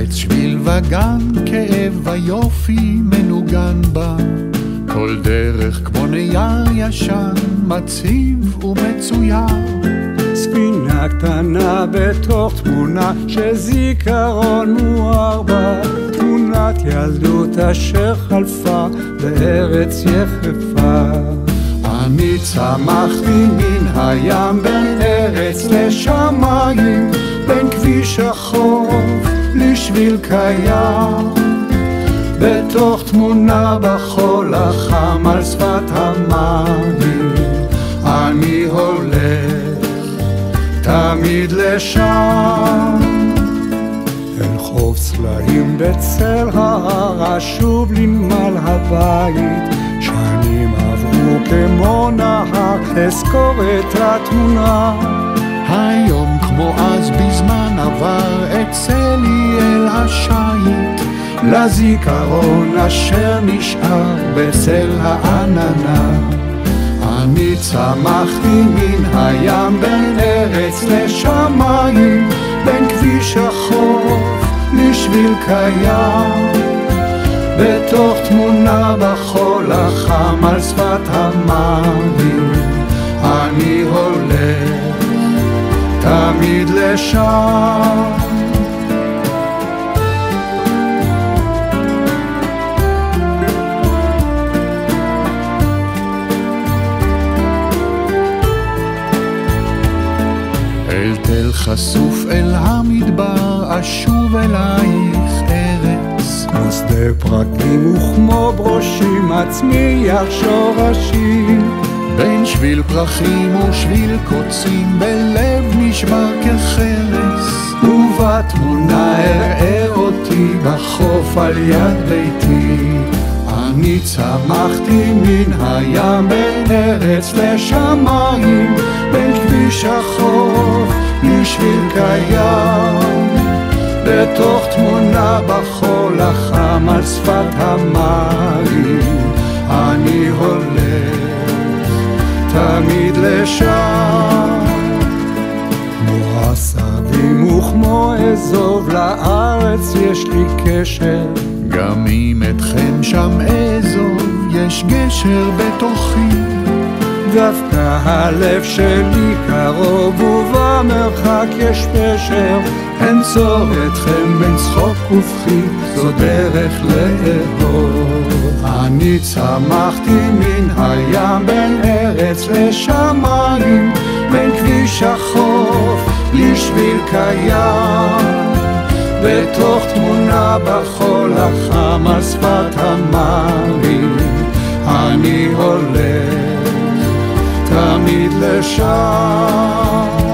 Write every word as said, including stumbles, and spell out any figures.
ארץ שביל וגן, כאב ויופי מנוגן בה, כל דרך כמו נייר ישן, מציב ומצויר. ספינה קטנה בתוך תמונה שזיכרון מואר בה, תמונת ילדות אשר חלפה בארץ יחפה. אני צמחתי מן הים בין ארץ לשמיים, בין כביש החוף לשביל קיים, בתוך תמונה בחול החם על שפת המים. אני הולך תמיד לשם, אל חוף צלעים בצל ההר, אשוב לנמל הבית. שנים עברו כמו נהר, אזכור את התמונה. היום כמו אז בזמן עבר, אצלי אל השייט, לזיכרון אשר נשאר בצל העננה. אני צמחתי מן הים בין ארץ לשמיים, בין כביש החוף לשביל קיים, בתוך תמונה בחול החם על שפת המים. אני הולך תמיד לשם. אל תל חשוף אל המדבר, אשוב אלייך ארץ, כמו שדה פרקים וכמו ברושים, מצמיח שורשים. בין שביל פרחים ושביל קוצים, בלב נשבר כחרס, ובתמונה אראה אותי בחוף על יד ביתי. אני צמחתי מן הים בין ארץ לשמיים, בין כביש החוף לשביל קיים, בתוך תמונה בחול החם על שפת המים. אני הולך תמיד לשם, כמו עשבים וכמו אזוב לארץ יש לי קשר, גם אם אתכם שם אזוב, יש גשר בתוכי. דווקא הלב שלי קרוב ובמרחק יש פשר, אנצור אתכם בין צחוק ובכי, זו דרך לאהוב. אני צמחתי מן הים בין ארץ לשמיים, בין כביש החוף לשביל קיים, בתוך תמונה בחול החם על שפת המים. אני הולך תמיד לשם.